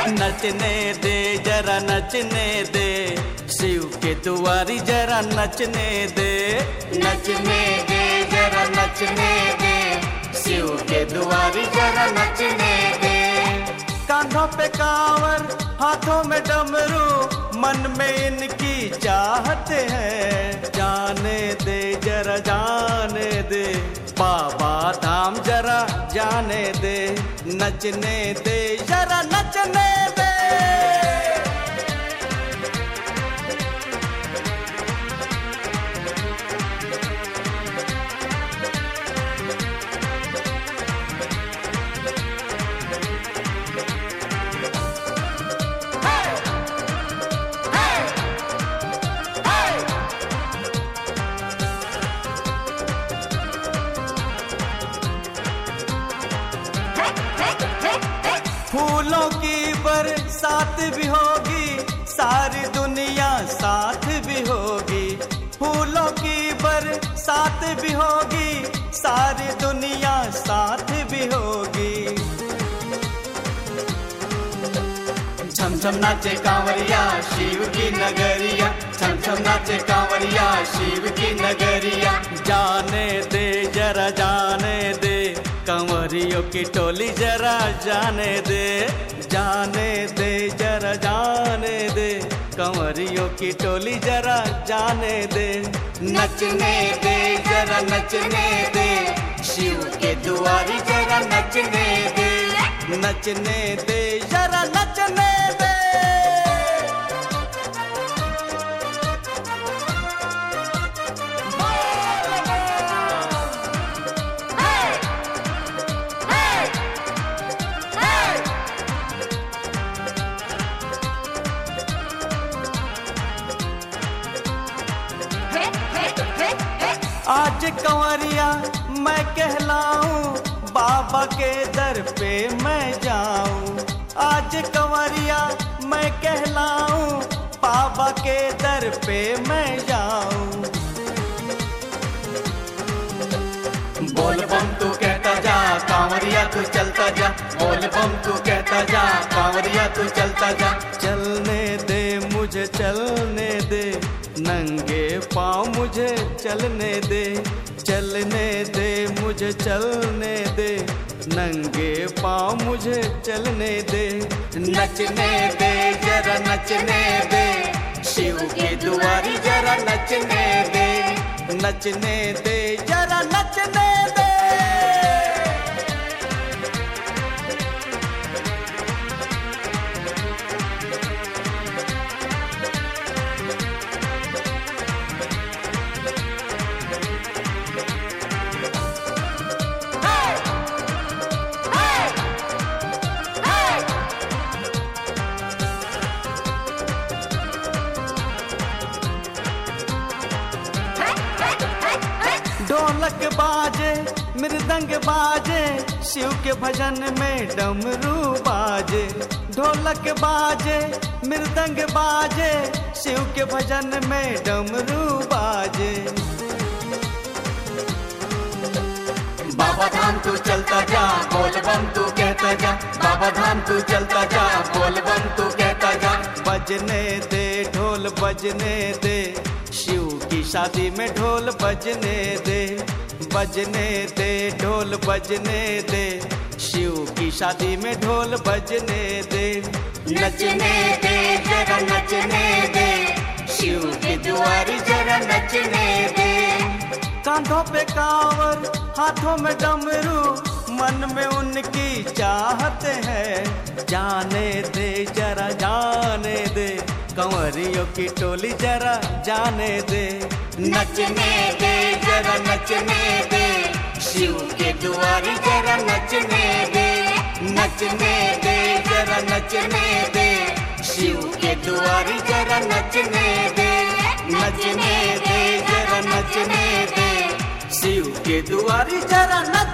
नचने दे जरा नचने दे, शिव के दुआरी जरा नचने दे। नचने दे जरा नचने दे, शिव के दुआरी जरा नचने दे। कांधों पे कांवर हाथों में डमरू, मन में इनकी चाहत है। जाने दे जरा जाने दे, बाबा धाम जरा जाने दे। नचने दे जरा नचने दे। फूलों की बरसात भी होगी, सारी दुनिया साथ भी होगी। फूलों की बरसात भी होगी, सारी दुनिया साथ भी होगी। छम छम नाचे कांवरिया शिव की नगरिया, छम छम नाचे कांवरिया शिव की नगरिया। जाने दे जरा जाने दे, कांवरियों की टोली जरा जाने दे। जाने दे जरा जाने दे, कांवरियों की टोली जरा जाने दे। नचने दे जरा नचने दे, शिव के दुआरी जरा नचने दे। नचने दे जरा नचने दे। आज कंवरिया मैं कहलाऊं, बाबा के दर पे मैं जाऊं। आज कंवरिया मैं कहलाऊं, बाबा के दर पे मैं जाऊं। बोल बम तू कहता जा, कांवरिया तू चलता जा। बोल बम तू कहता जा, कांवरिया तू चलता जा। चलने दे मुझे चलने दे, नंगे पाँव मुझे चलने दे। चलने दे मुझे चलने दे, नंगे पाँव मुझे चलने दे। नचने दे जरा नचने दे, शिव की दुआरी जरा नचने दे। नचने दे जरा नचने दे। ढोलक बाजे मृदंग बाजे, शिव के भजन में डमरू बाजे। ढोलक बाजे मृदंग बाजे, शिव के भजन में डमरू बाजे। बाबा धाम तू चलता जा, बोल बम तू कहता जा। बाबा धाम तू चलता जा, बोल बम तू कहता जा। बजने दे ढोल बजने दे, शिव की शादी में ढोल बजने दे। बजने दे ढोल बजने दे, शिव की शादी में ढोल बजने दे। नचने दे जरा नचने दे, शिव की दुआरी जरा नचने दे। कांधों पे कांवर हाथों में डमरू, मन में उनकी चाहत है। जाने दे जरा जाने दे, कंवरियों की टोली जरा जाने दे। नचने दे जरा नचने दे, शिव के दुआरी जरा नचने दे। नचने दे जरा नचने दे, शिव के दुआरी जरा नचने दे। नचने दे जरा नचने दे, शिव के दुआरी जरा